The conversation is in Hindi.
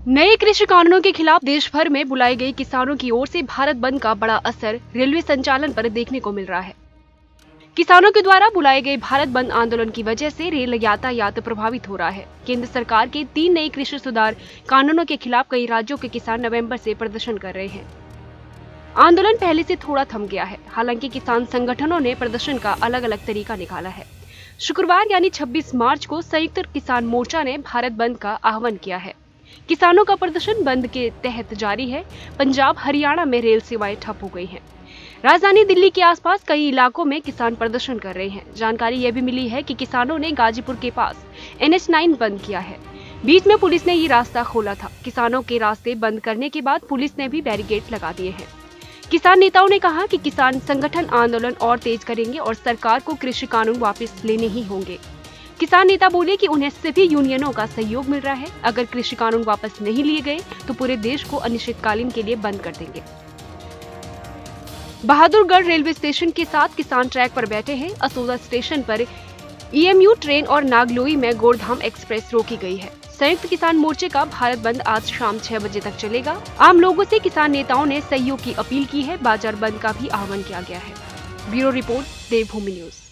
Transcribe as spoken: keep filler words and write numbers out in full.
नए कृषि कानूनों के खिलाफ देश भर में बुलाई गई किसानों की ओर से भारत बंद का बड़ा असर रेलवे संचालन पर देखने को मिल रहा है। किसानों के द्वारा बुलाए गए भारत बंद आंदोलन की वजह से रेल यातायात प्रभावित हो रहा है। केंद्र सरकार के तीन नए कृषि सुधार कानूनों के खिलाफ कई राज्यों के किसान नवंबर से प्रदर्शन कर रहे हैं। आंदोलन पहले से थोड़ा थम गया है, हालांकि किसान संगठनों ने प्रदर्शन का अलग अलग तरीका निकाला है। शुक्रवार यानी छब्बीस मार्च को संयुक्त किसान मोर्चा ने भारत बंद का आह्वान किया है। किसानों का प्रदर्शन बंद के तहत जारी है। पंजाब हरियाणा में रेल सेवाएं ठप हो गई हैं। राजधानी दिल्ली के आसपास कई इलाकों में किसान प्रदर्शन कर रहे हैं। जानकारी यह भी मिली है कि किसानों ने गाजीपुर के पास एन एच नाइन बंद किया है। बीच में पुलिस ने ये रास्ता खोला था। किसानों के रास्ते बंद करने के बाद पुलिस ने भी बैरिकेड लगा दिए हैं। किसान नेताओं ने कहा कि किसान संगठन आंदोलन और तेज करेंगे और सरकार को कृषि कानून वापस लेने ही होंगे। किसान नेता बोले कि उन्हें सभी यूनियनों का सहयोग मिल रहा है। अगर कृषि कानून वापस नहीं लिए गए तो पूरे देश को अनिश्चितकालीन के लिए बंद कर देंगे। बहादुरगढ़ रेलवे स्टेशन के साथ किसान ट्रैक पर बैठे हैं। असोजा स्टेशन पर ई एम यू ट्रेन और नागलोई में गोरधाम एक्सप्रेस रोकी गई है। संयुक्त किसान मोर्चे का भारत बंद आज शाम छह बजे तक चलेगा। आम लोगों से किसान नेताओं ने सहयोग की अपील की है। बाजार बंद का भी आह्वान किया गया है। Bureau report, Devbhoomi news.